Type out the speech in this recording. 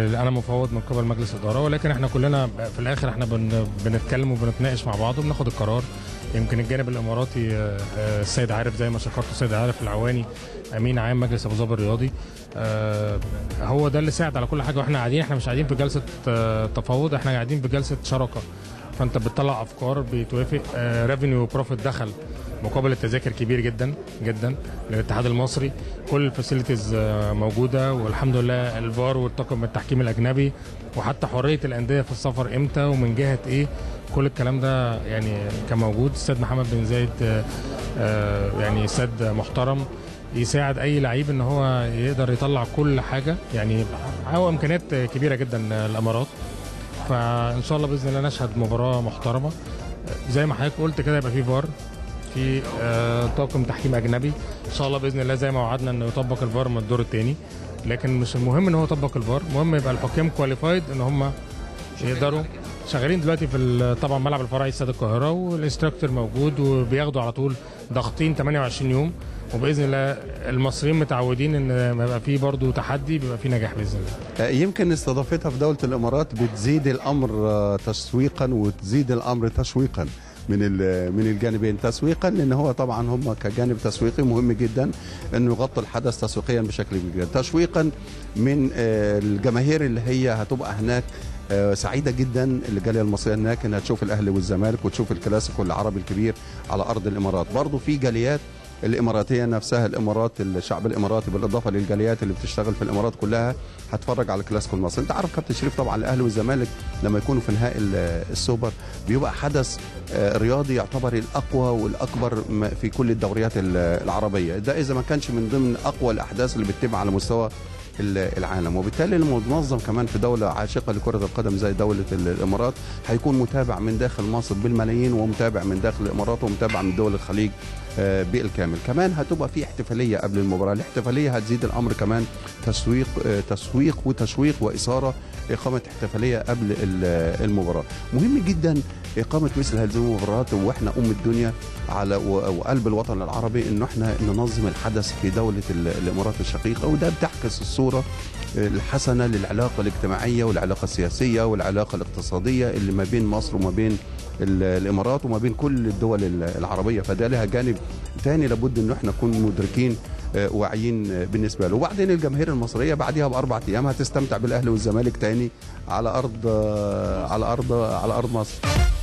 انا مفوض من قبل مجلس اداره، ولكن احنا كلنا في الاخر احنا بنتكلم وبنتناقش مع بعض وبناخد القرار. يمكن الجانب الاماراتي السيد عارف زي ما شكرته السيد عارف العواني امين عام مجلس ابو ظبي الرياضي، هو ده اللي ساعد على كل حاجه. واحنا قاعدين، احنا مش قاعدين في جلسه تفاوض، احنا قاعدين في جلسه شراكه. فانت بتطلع افكار بيتوافق، ريفينيو بروفيت دخل مقابل التذاكر كبير جدا جدا للاتحاد المصري، كل الفاسيلتيز موجوده، والحمد لله الفار والطاقم التحكيم الاجنبي، وحتى حريه الانديه في السفر امتى ومن جهه ايه، كل الكلام ده يعني كان موجود. السيد محمد بن زايد يعني سيد محترم يساعد اي لعيب ان هو يقدر يطلع كل حاجه، يعني هو امكانيات كبيره جدا الامارات. فان شاء الله باذن الله نشهد مباراه محترمه زي ما حضرتك قلت كده، يبقى في فار، في طاقم تحكيم اجنبي ان شاء الله باذن الله زي ما وعدنا انه يطبق الفار من الدور الثاني. لكن مش المهم ان هو يطبق الفار، المهم يبقى الحكام كواليفايد ان هم يقدروا. شغالين دلوقتي في طبعا ملعب الفرعي استاد القاهره، والانستراكتور موجود وبياخدوا على طول ضاغطين 28 يوم، وباذن الله المصريين متعودين ان ما يبقى فيه برضه تحدي بيبقى فيه نجاح باذن الله. يمكن استضافتها في دوله الامارات بتزيد الامر تسويقا وتزيد الامر تشويقا من الجانبين. تسويقا لان هو طبعا هم كجانب تسويقي مهم جدا انه يغطوا الحدث تسويقيا بشكل كبير. تشويقا من الجماهير اللي هي هتبقى هناك سعيده جدا الجاليه المصريه هناك انها تشوف الاهلي والزمالك وتشوف الكلاسيكو العربي الكبير على ارض الامارات. برضه في جاليات الاماراتيه نفسها، الامارات الشعب الاماراتي بالاضافه للجاليات اللي بتشتغل في الامارات كلها هتفرج على الكلاسيكو المصري. انت عارف كابتن شريف طبعا الاهلي والزمالك لما يكونوا في نهائي السوبر بيبقى حدث رياضي يعتبر الاقوى والاكبر في كل الدوريات العربيه، ده اذا ما كانش من ضمن اقوى الاحداث اللي بتتم على مستوى العالم. وبالتالي المنظم كمان في دوله عاشقه لكره القدم زي دوله الامارات هيكون متابع من داخل مصر بالملايين، ومتابع من داخل الامارات، ومتابع من دول الخليج بالكامل. كمان هتبقى في احتفاليه قبل المباراه، الاحتفاليه هتزيد الامر كمان تسويق وتشويق واثاره، اقامه احتفاليه قبل المباراه. مهم جدا اقامه مثل هذه المباريات، واحنا الدنيا على وقلب الوطن العربي انه احنا ننظم الحدث في دوله الامارات الشقيقه، وده بتعكس الصوره الحسنه للعلاقه الاجتماعيه والعلاقه السياسيه والعلاقه الاقتصاديه اللي ما بين مصر وما بين الامارات وما بين كل الدول العربيه. فده لها جانب ثاني لابد انه احنا نكون مدركين واعيين بالنسبه له. وبعدين الجماهير المصريه بعدها ب4 ايام هتستمتع بالاهلي والزمالك ثاني على ارض مصر.